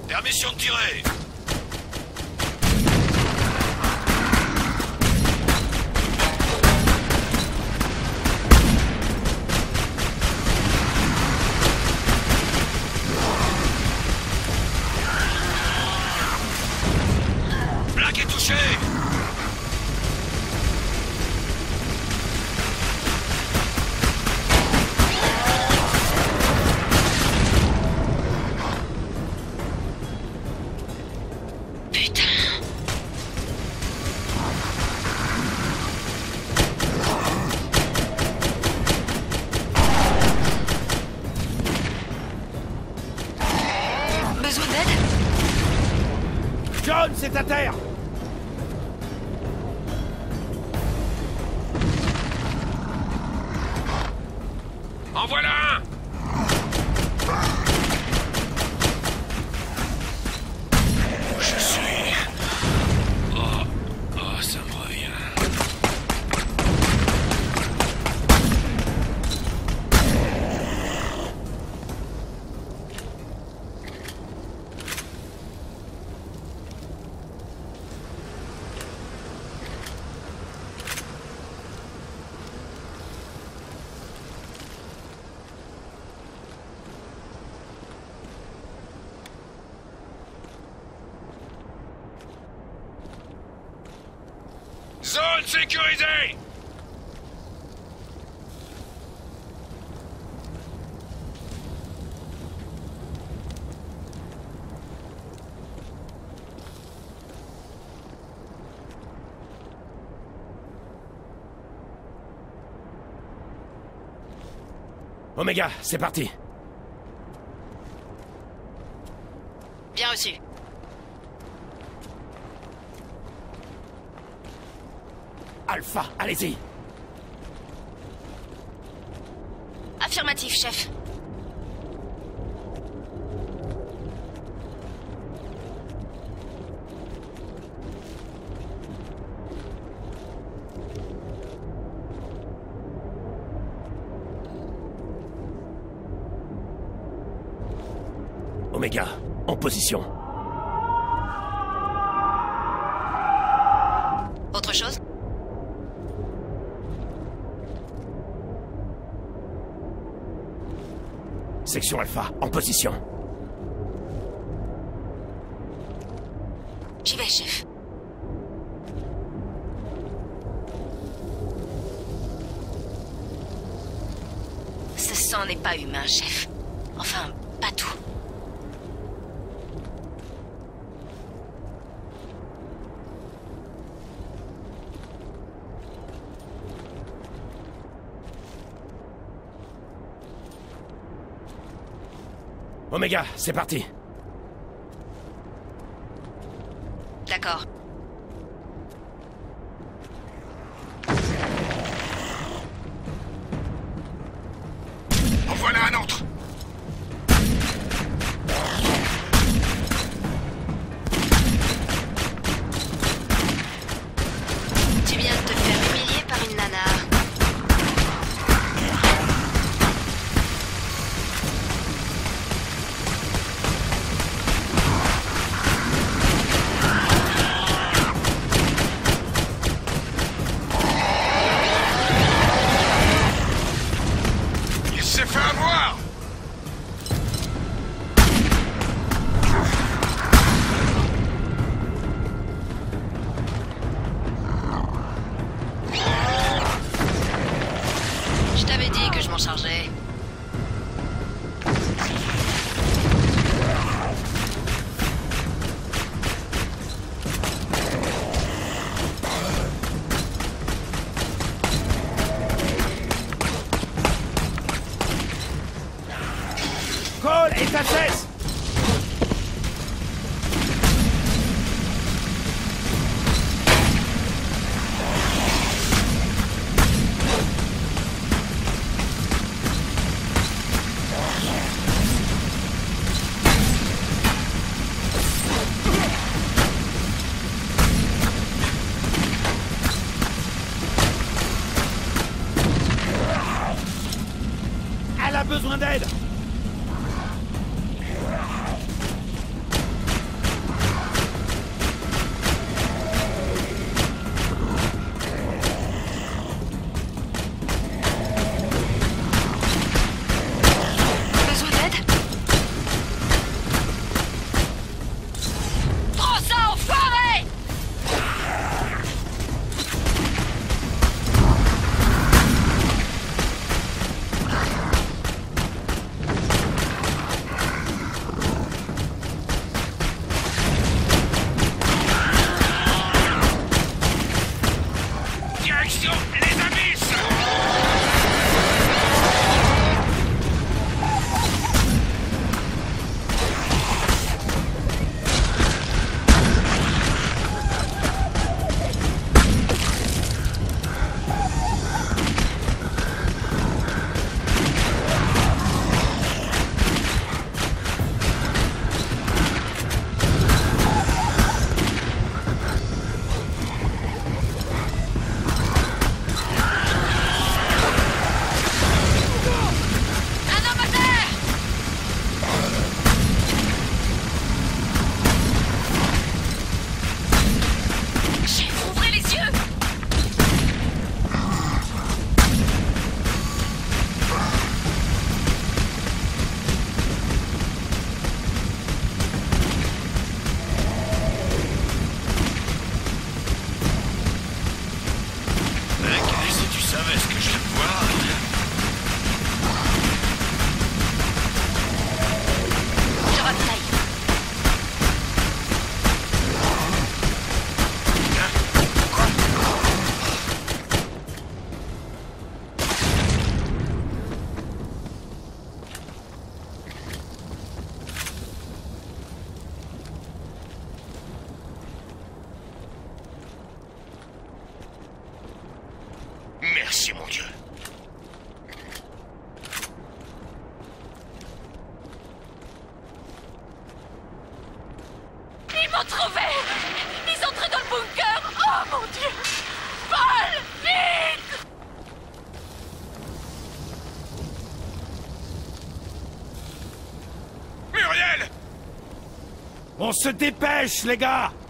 Permission de tirer. Black est touché. Besoin d'aide? John, c'est à terre! En voilà un. Je suis... Oh, ça me revient. Zone sécurisée! Oméga, c'est parti. Bien reçu. Alpha, allez-y. Affirmatif, chef. Oméga, en position. Autre chose? Section Alpha, en position. J'y vais, chef. Ce sang n'est pas humain, chef. Enfin, pas tout. Oméga, c'est parti. D'accord. En voilà un autre. Tu viens de te faire humilier par une nana. retrouvés! Ils entrent dans le bunker! Oh mon Dieu! Paul! Vite! Muriel! On se dépêche, les gars!